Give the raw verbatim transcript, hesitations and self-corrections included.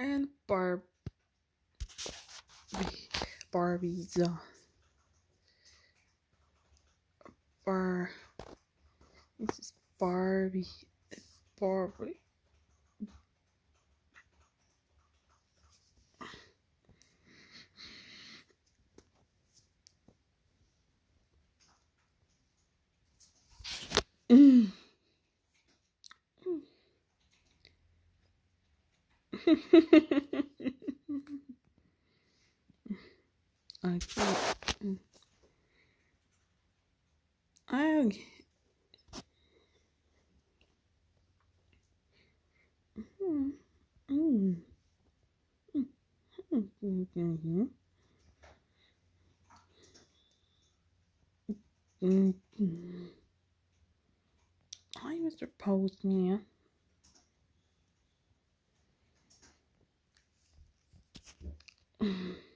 and Barb Barbie's uh, Bar. This is Barbie. It's Barbie. Mm. I can't. I. Mm. Mm. Mm. Mm. Mm. Hi, Mister Postman. Mm.